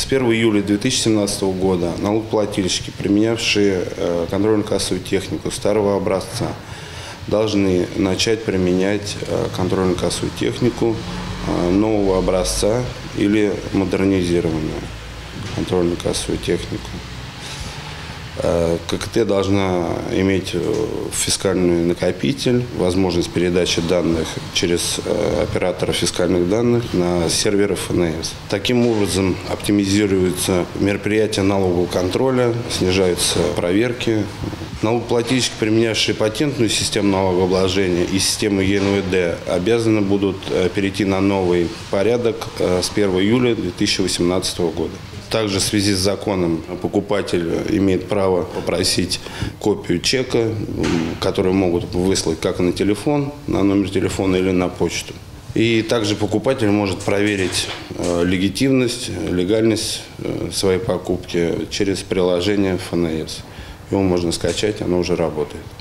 С 1 июля 2017 года налогоплательщики, применявшие контрольно-кассовую технику старого образца, должны начать применять контрольно-кассовую технику нового образца или модернизированную контрольно-кассовую технику. ККТ должна иметь фискальный накопитель, возможность передачи данных через оператора фискальных данных на серверы ФНС. Таким образом оптимизируются мероприятия налогового контроля, снижаются проверки. Налогоплательщики, применявшие патентную систему налогообложения и систему ЕНВД, обязаны будут перейти на новый порядок с 1 июля 2018 года. Также в связи с законом покупатель имеет право попросить копию чека, который могут выслать как на телефон, на номер телефона или на почту. И также покупатель может проверить легитимность, легальность своей покупки через приложение ФНС. Его можно скачать, оно уже работает.